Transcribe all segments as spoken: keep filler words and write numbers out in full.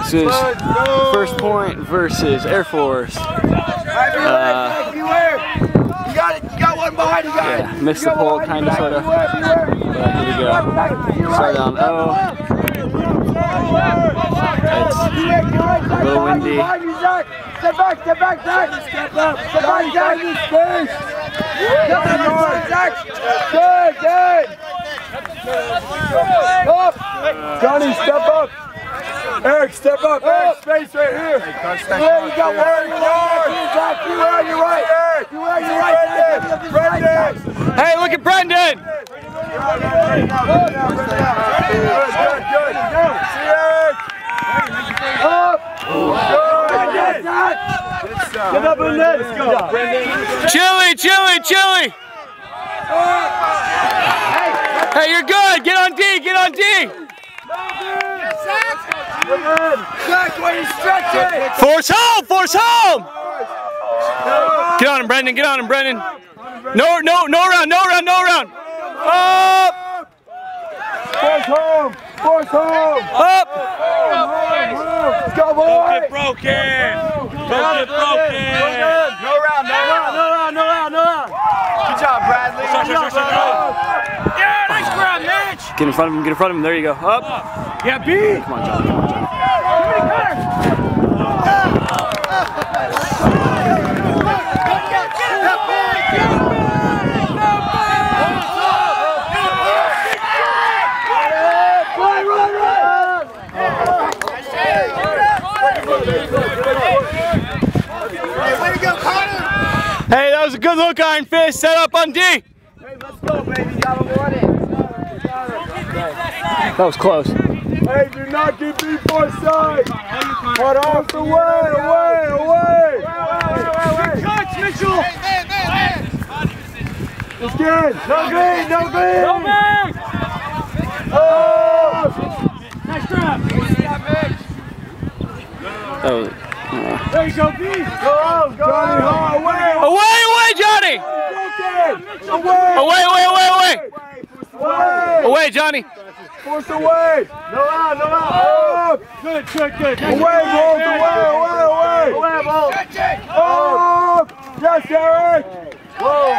This is First Point versus Air Force. Uh, You got it. You got one behind. You got yeah, missed the pole, kind of, sort of. But here we go. Start on O. It's a little windy. Step back, step back, Zach. Step up. Step back, Zach. Space. Zach. Good, good. Up. Johnny, step up. Eric, step up. Eric, space right here. Hey, you got one. You are. You are. You're right. You are. You're right. Brendan. Hey, look at Brendan. Good, good, good. See Eric. Up. Brendan. Get up in there. Let's go. Chili, chili, chili. Hey, you're good. Get on D. Get on D. Zach, when you stretch it. Force home. Force home. Get on him, Brendan. Get on him, Brendan. No, no, no round. No round. No round. Up. Force home. Force home. Up. Let's go, boy. Don't get broken. Don't get broken. No round. No round. No round. No round. No round. Good job, Bradley. Good job, yeah, nice grab, Mitch. Get in front of him. Get in front of him. There you go. Up. Yeah, B. Come on, Johnny. Come on, Johnny. Hey, that was a good look, Iron Fist. Set up on D. Hey, let's go, baby. You gotta want it. That was close. Hey, do not get beat both sides. Cut off away, away, away. Good touch, Mitchell. It's good. No green, no green. Go, man. Oh. Nice grab. That was, uh, There you go, B. Go, Johnny, oh, away. away, away, Johnny. Away. Away, away, away, away. Away. Away, Johnny. Force away. No out, no out. Up. Good, good, good. Away, Bolt, away, away, away. Away, Bolt. Up. Yes, Eric. Whoa.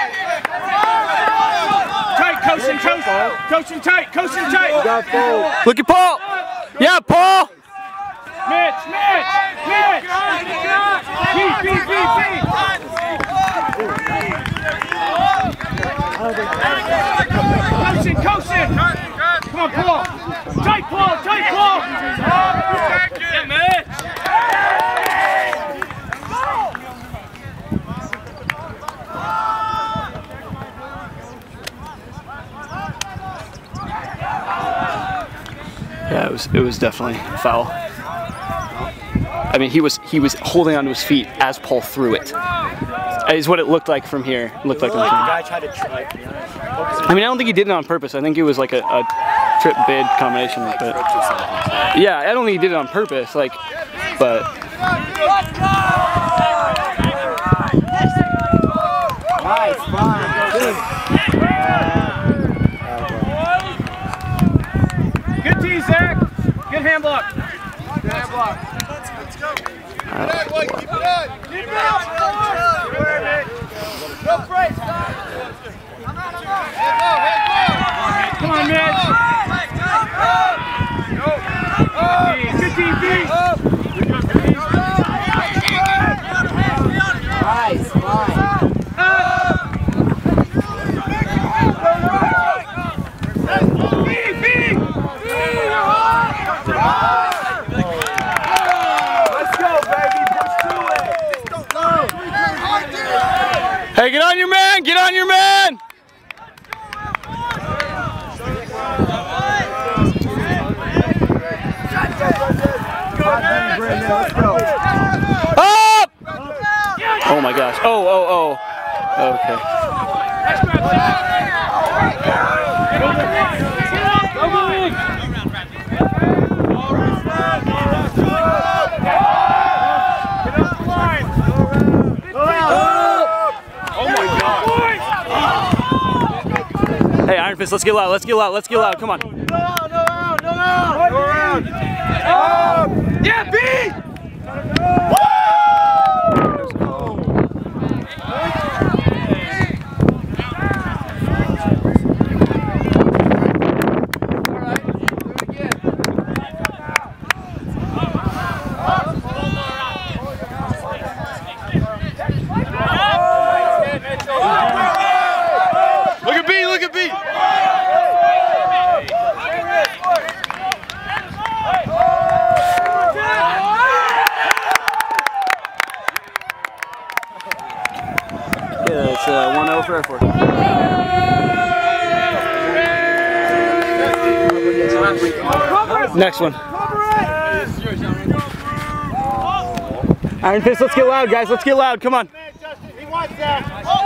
Tight, coaching, coaching, coaching tight, coaching tight. Got Bolt. Look at Paul. Yeah, Paul. Mitch, Mitch, Mitch. B, B, B, B. Coaching, coaching. Come on, Paul. Tight, Paul, tight, Paul. Yeah, Mitch. Yeah, it was it was definitely foul. I mean, he was he was holding onto his feet as Paul threw it. Is what it looked like from here. It looked like, like the guy tried to try. I mean, I don't think he did it on purpose. I think it was like a, a trip bid combination. But yeah, I don't think he did it on purpose. Like, but. Nice, fine. Good T, Zach. Good hand block. Good hand block. Let's go. Keep it up, boy. Keep it up. Keep it up. Go, Fred. Come on, Mitch. Good team, B. Nice, fine. B, B. Let's go, baby. Push through it. Hey, get on your man! Get on your man! Up! Oh my gosh. Oh, oh, oh. Okay. Hey, Iron Fist, let's get loud, let's get loud, let's get loud, come on. No, no, no, no, no. Go around. Up. Yeah, B! Look at B, look at B. Yeah, it's uh, one oh for Air Force. Next one. Iron Fist, let's get loud, guys. Let's get loud. Come on. He wants that.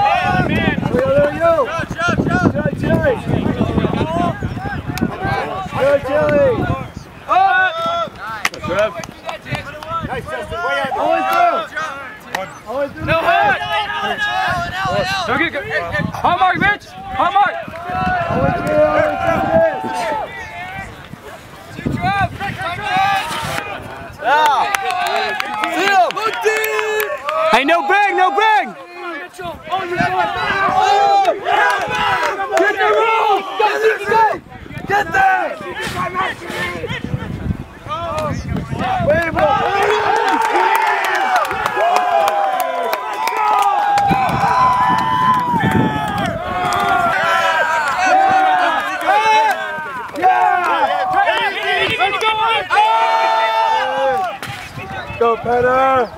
Go, Chili. Nice, Justin. Way out. Always through. Always through. No hit. Don't get good. Hard mark, Mitch. Hard mark. Always through. Always through. Hey, no bang, no bang. Get the roll! Get there! Wait a minute! Go, Petter!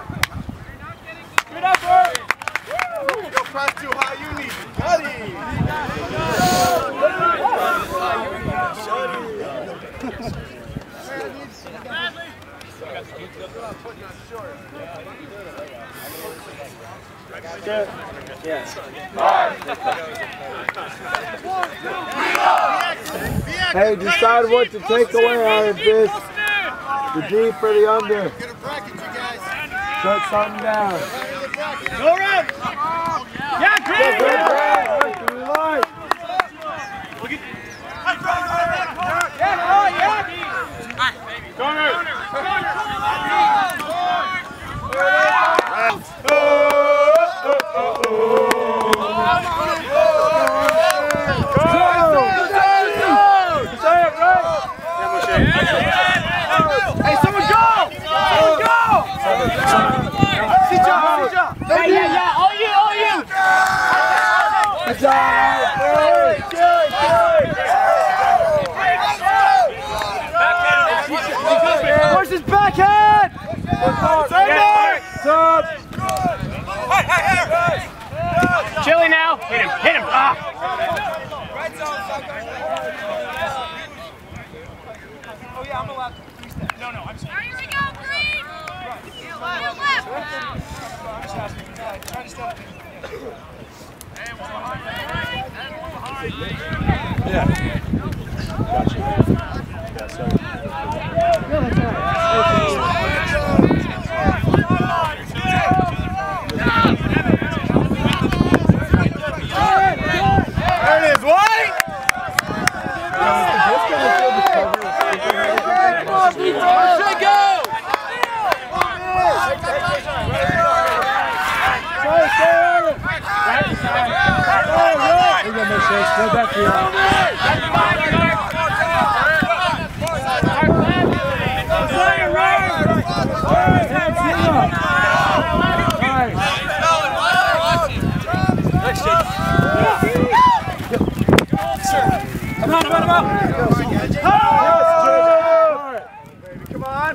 Good effort! Don't press too high, you need it, buddy! Good. Yes. Hey, decide what to take away, Iron Fist. The D for the under. Get a bracket, you guys. Shut something down. Go around! Yeah, Go, Greg! Greg, Greg. Right to the line. Yeah, oh, yeah! Corner! Hey, someone go! Someone go! See John, see John! Yeah, yeah, yeah, all you, all you! Good job! Good, good, good! Where's his backhand? Top! Chili now. Hit him, hit him. Ah. Oh yeah, I'm allowed to three step. No, no, I'm sorry. Here we go, green! Get left! Try to stop. Hey, one behind. And one behind. Yeah. Gotcha. Yeah, sorry. No, that's all right. There it is, White! Should go! We're gonna make sure it's good back here. Come on, come on, come on! Come on.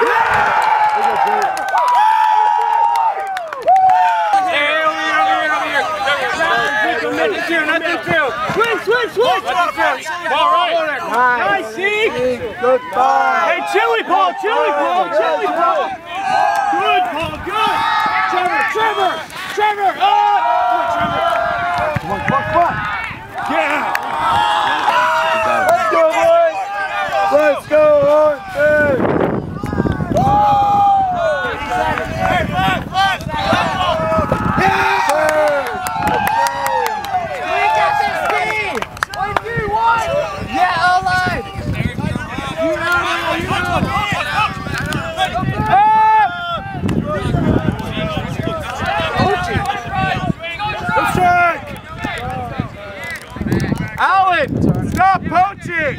Hey, over here, over here, over here! Nothing two, nothing two! Switch, switch, switch! Nothing two! All right! Nice, see? Good ball. Hey, Chili Paul, Chili Paul, Chili Paul! Good, Paul, good! Trevor, Trevor, Trevor! Oh! Trevor! Come on, come on, come on. Yeah! Let's go, boys. Let's go, on third. Hey, flat, flat, flat! We got this team! One, two, one! Yeah, all line! You know, you know! Stop poaching!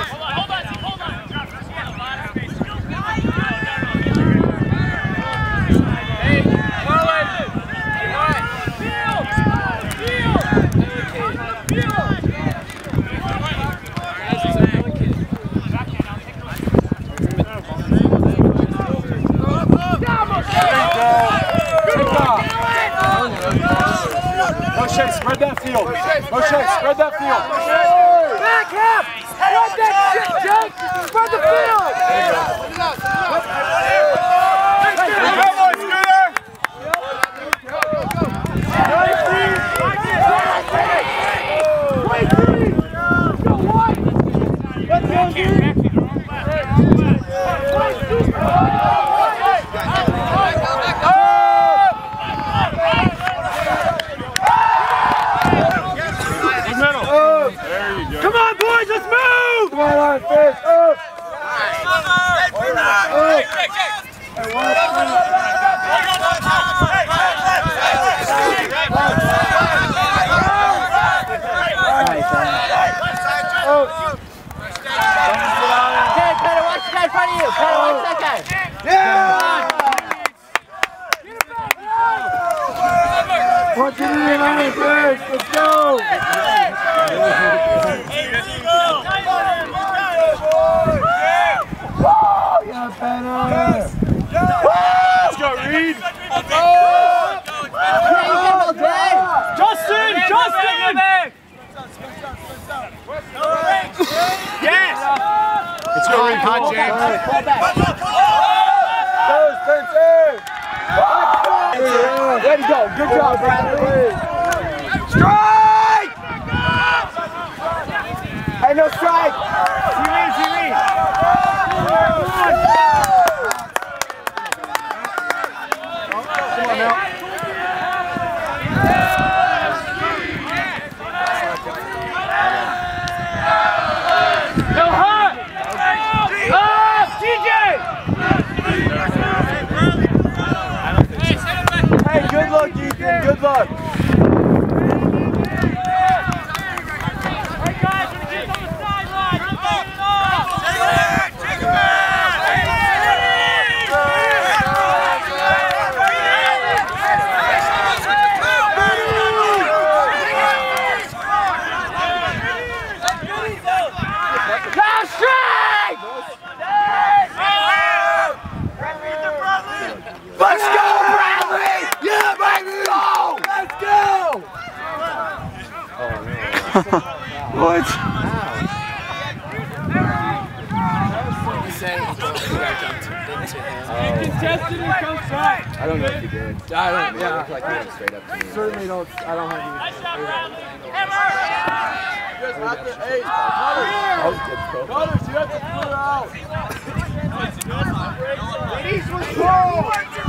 Moshe, spread that field. Moshe, spread that field. Back half! Spread that shit, Jake! Spread the field! Come on, Scooter! Let's go, dude! Come on, boys, let's move! Come on, line, fish, up! Okay, Peter, watch the guy in front of you. Peter, watch that guy. Yeah! Punch it in, line, fish, let's go! Let's go, Reed! Let's go! Justin! Justin! Yes! Let's go, Reed. Hot, James. Way to go. Good job, Bradley. Strike! Hey, no strike! See me, see me! No hot! Up, T J! Hey, good luck, Ethan. Good luck. Hey guys, when the kid's on the sideline, take it back! Let's go, Bradley! Yeah, baby! Go! Let's go! What? Contested and comes back. I don't know if he did. I don't. Yeah, looked like he went straight up to me. Certainly don't. I don't have any. Hey, Connors, you have to clear out. Ladies, was cold.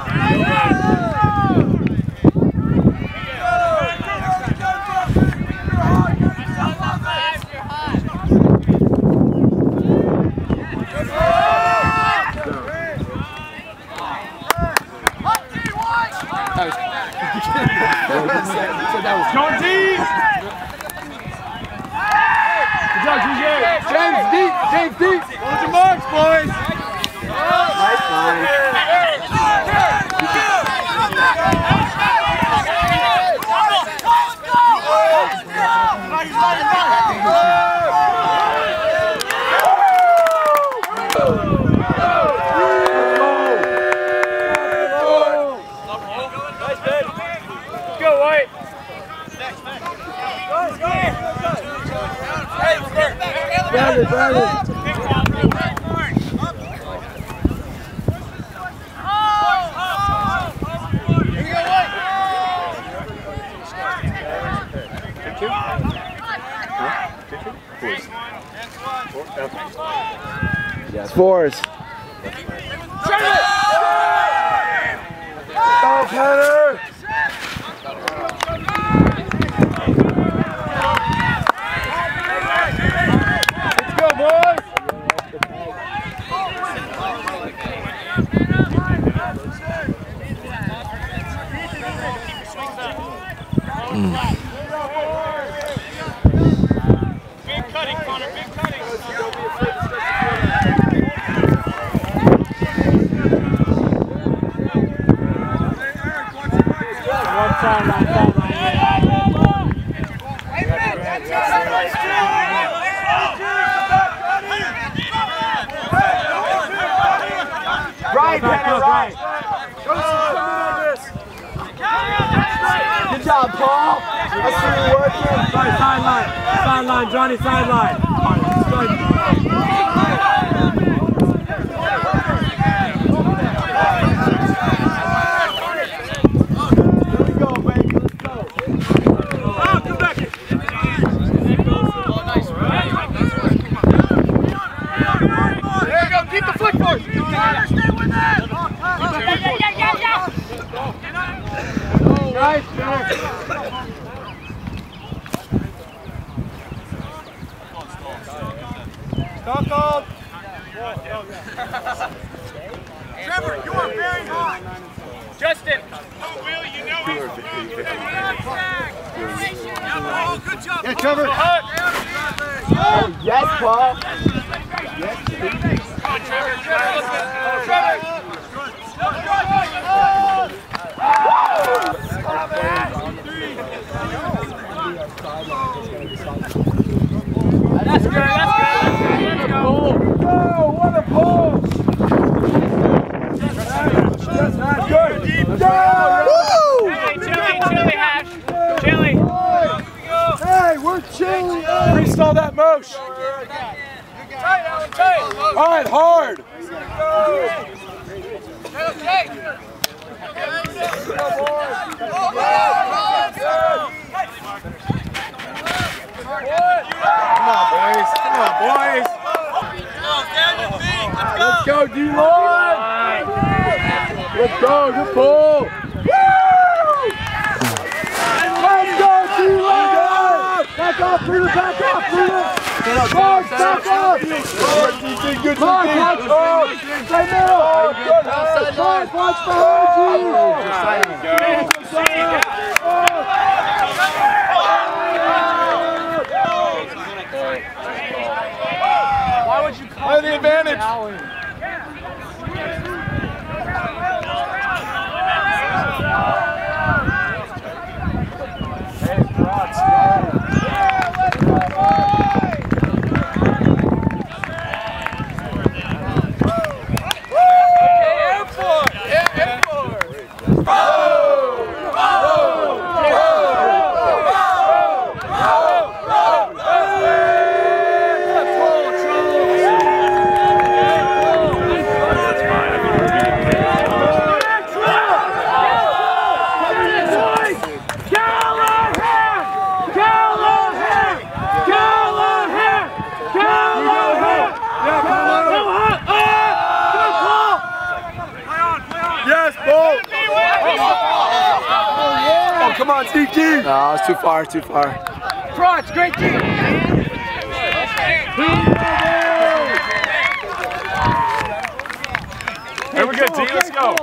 Going deep! Good job, G J! James deep! James deep! Hold your marks, boys! Nice line. Go, White! Got it, got it. It's fours. Go, Peter! Let's go, boys! Good cutting, Right, Hannah, right. Good job, Paul. I see you working. Sorry, sideline. Sideline, Johnny, sideline. Here we go, baby. Let's go. Oh, come back. There you go. Keep the flick force. Stay with that. Yeah, yeah, yeah, yeah. Nice, Jack. Stop called. Trevor, you are very hot. Justin. Oh, Will, you know he's oh, good job. Yeah, Trevor. Oh, yes, Paul. Yes, Trevor. Trevor. Trevor. That's good, that's good. Let's go. Oh, what a pull. That's not good. Woo! Hey, chili, chili, Hash. Chili. Hey, we're chilling. Freestyle that motion. Tight, Alan, tight. All right, hard. Okay. Come on, boys. Come on, boys. Let's go, D-line. Let's go. Good pull. Woo! Let's go, D-line. Back off, Peter. Back off, Peter. Mark, back off. Good Mark, watch off. Stay middle. Good. Mark, watch behind you. Why would you call Play the advantage. Come on, Steve G! No, it's too far, too far. Crotch, great team! Here we go, T, let's go.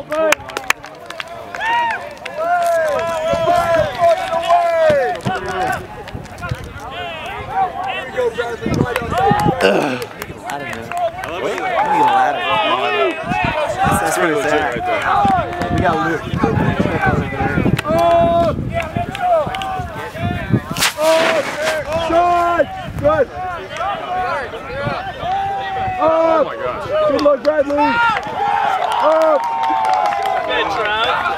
That's where it's at right there. We got Luke. Oh! Oh! Shot! Good! Oh my gosh. Good luck, Bradley! Oh! Good try.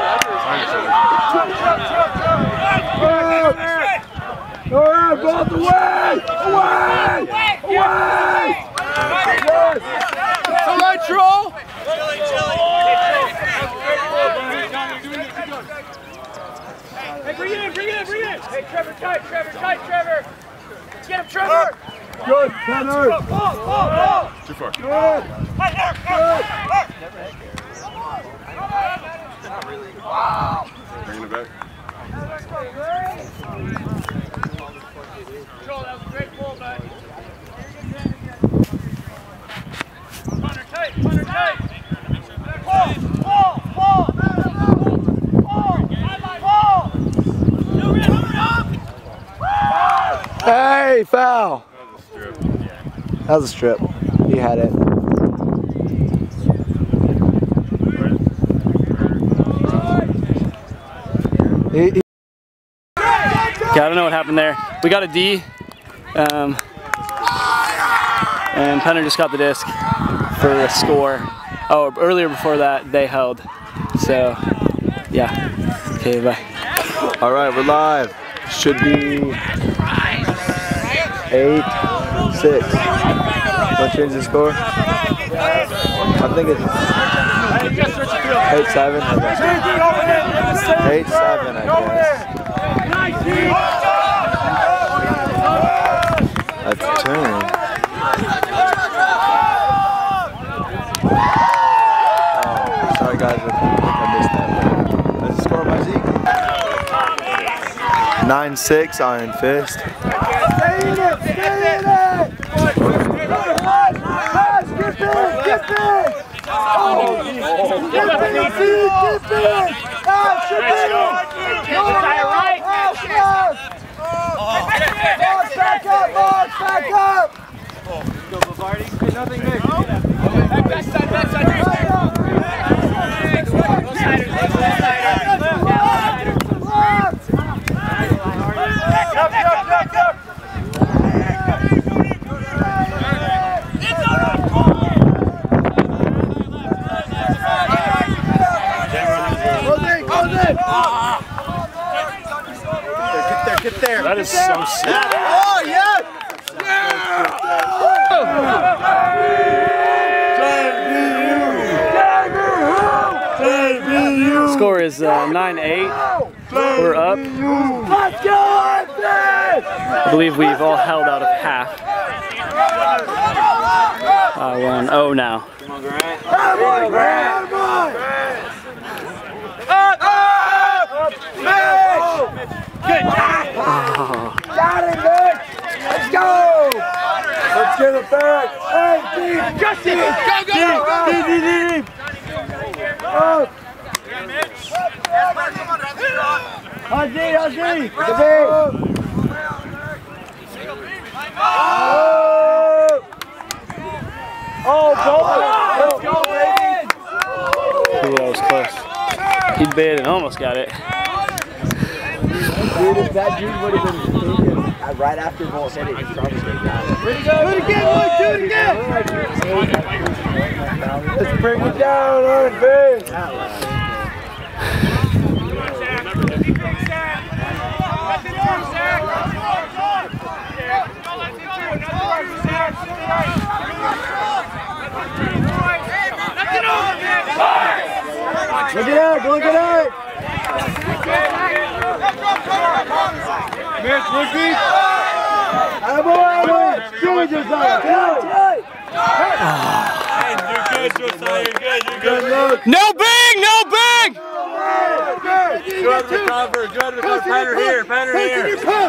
Oh! All right, both away! Away! Away! Yes! All right, Troll! Hey, bring it in, bring it in, bring it in! Hey, Trevor, tight, Trevor, tight, Trevor! Let's get him, Trevor! Good, Tanner! Ball, ball, ball! Too far. Good! Bringing it back. Control, that was a great pull, bud. Punter tight, punter tight! Ball, ball, ball! Ball! Ball! Hey, foul! That was a strip. He had it. He, he Okay, I don't know what happened there. We got a D, um, and Penner just got the disc for a score. Oh, earlier before that, they held. So, yeah. Okay, bye. All right, we're live. Should be eight, six. Want to change the score? I think it's eight, seven. I guess. Eight, seven, I guess. That's a turn. Oh, sorry guys, I think I missed that. That's a score by Zeke. nine six, Iron Fist. Stay in it! Stay in it! Get big! Get big! Oh, get big! Get big! Pass! Get big! Right! Pass! Pass! Box back up! Box back up! Go, Bavardi. Nothing big. Back side, back side. Up, up, up, up! Get there, get there. That is so sick. Oh, yes! Yeah! Score is uh, nine eight. We're up. Let's go, I believe we've all held out of half. Uh, we're on O now. Come on, Grant. Come on, Grant! Up! Up! Good job! Got it, Nick! Let's go! Let's get it back! Hey, deep! Justin! Go, go, go! Deep, deep, deep! Up! Ozzy, Ozzy! The big! Oh, go! Let's go, baby! Ooh, that was close. He bid and almost got it. Dude, if that dude would have been thinking uh, right after Vol hit it, he probably would have got it. Do it again, Luke! Do it again! Let's bring it down on base! Look at that! Look at that! Mitch, Ricky! Attaboy, Attaboy! Do it, Josiah! Do it! You're good, Josiah. You're good. You're good. Look. No big! No big! Good to cover. Good to cover. Patter here. Patter here.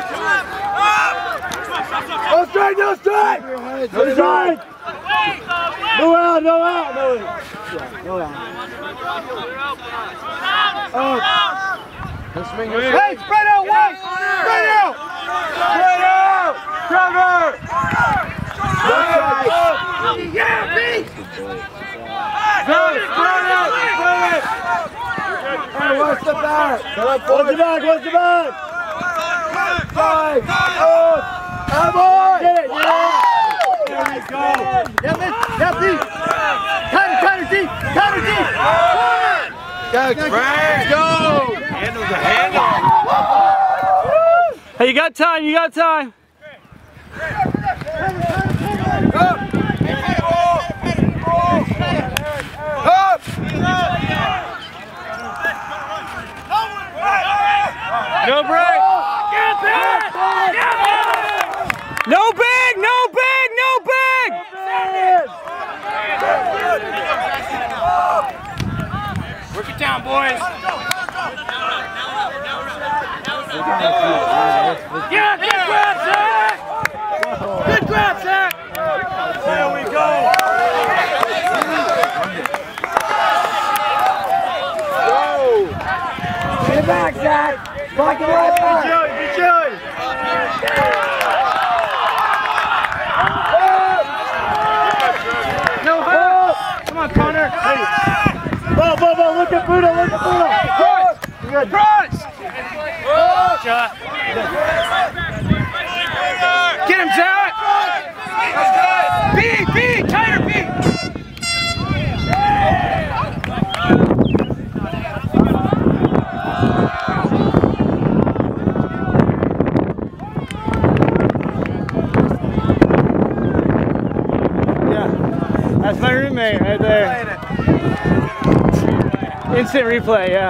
No strike. No strike. No strike. No out. No out. No out. No out. Oh. Hey, spread out, White! Spread out! Spread out! Trevor! Yeah, beat! Good, spread out! Spread it! Hey, what's the back? What's the back? What's the back? Five! Oh! Attaboy! Get it! Yeah! There we go! Yeah, Mitch! Yeah, deep! Cutter, cutter, deep! Cutter, deep! Let's go! Handle the handle! Hey, you got time, you got time. Up! Up! No break! Get back! No big, no big, no big! Work it down, boys. Yeah, good grab, Zach! Good grab, Zach! There we go! Get back, Zach! Block it right back! Be chilly, be chilly! look at Buddha, look at Buddha. Cross! Good. Cross! Get him, Jack! B, B, tighter, B! That's my roommate right there. Instant replay, yeah.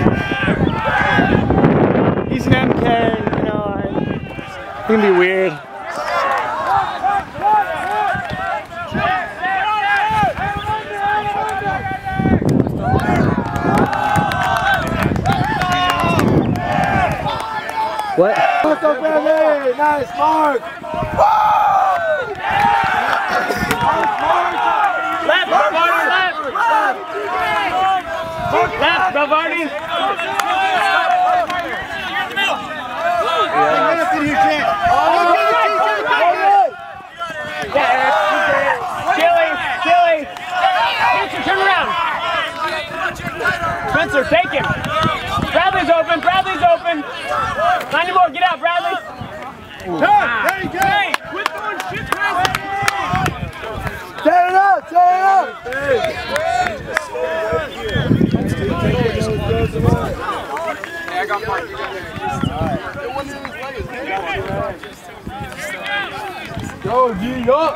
He's an M K, you know, I, it can be weird. What? Let's go, Bradley! Nice, Mark! Left, Bavardi, left! Left, Bavardi! Chili, Chili! Spencer, turn around! Spencer, take him! Bradley's open, Bradley's open! ninety more, get out, Bradley! Hey, hey, Hey, quit throwing shit, Bradley! Turn it up, turn it up! I got Mark. Go, G, up!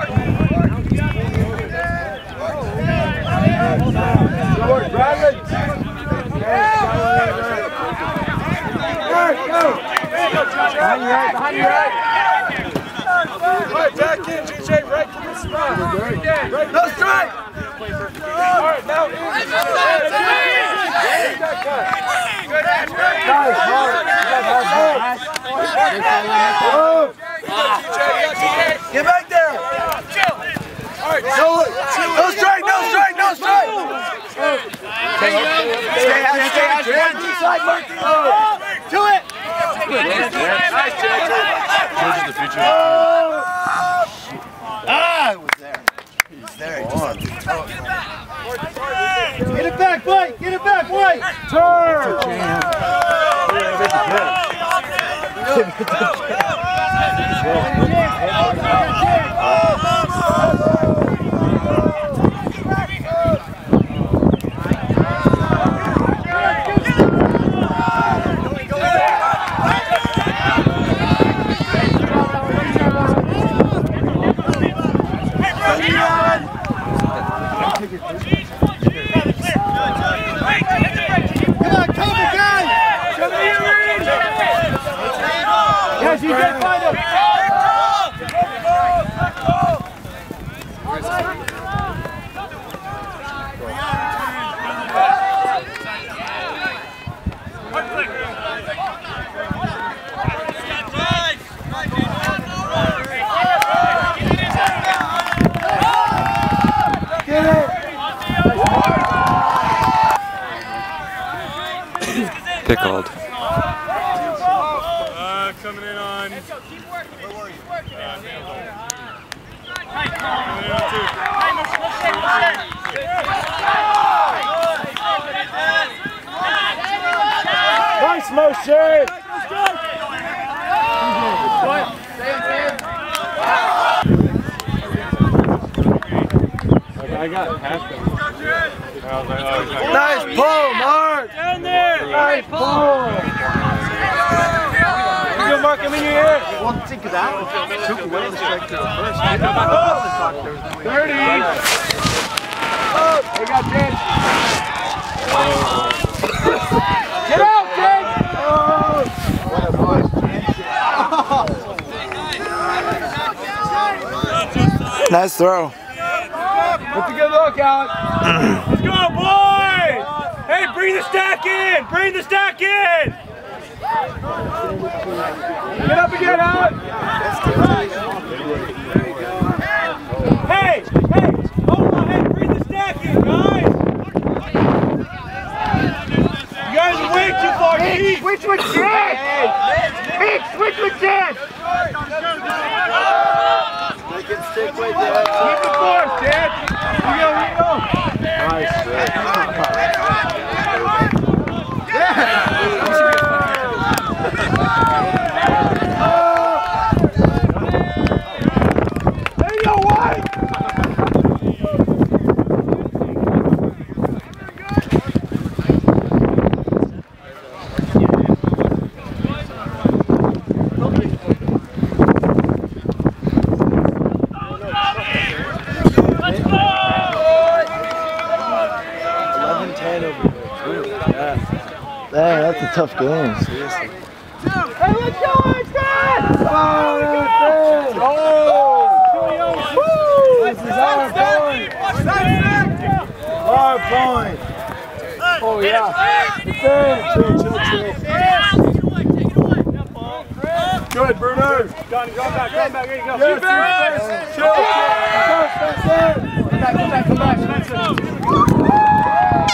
Good work, Bradley! Go! Behind you right, behind you right! Alright, back in, G J, right to the spot. Right, no strike! Alright, now in. Good catch, nice, Mark. Get back there! Alright, no, no strike, no strike, no strike! Stay out, stay out, stay out. Inside, Mark. To it! Nice, changes the future. Ah, it was there. He's there. He just get it back, Blake. Get it back, Blake. Turn. Yes, you can find him. Get it. Pickled. Coming in on. Keep working. Keep working. Nice motion. I got past him. Nice pull, Mark. Down there. Nice pull. Good, Mark, I'm in your ear. Well, think of that one. Took away the strike to the first. thirty. Oh, they got Jake. Get out, Jake. Oh, what a push. Nice throw. That's a good look, Alex. Let's go, boys. Hey, bring the stack in. Bring the stack in. Get up again, Alex. Hey, hey, hold on, hey, bring the stack in, guys. You guys are way too far deep. Switch with Jen. Hey, switch with Jen. Make it stick with you. Keep the force, Dad. You go, you go. Nice. eleven ten over here. Yeah. Dang, that's a tough game. Seriously. Hey, let's go, let's go! Oh, that's it! Oh! This is our point! Our point! Oh, yeah. It's in. Chill, chill, chill. Good, Bruno. Johnny, go back, go back, there you go. Yes, yes. Chill.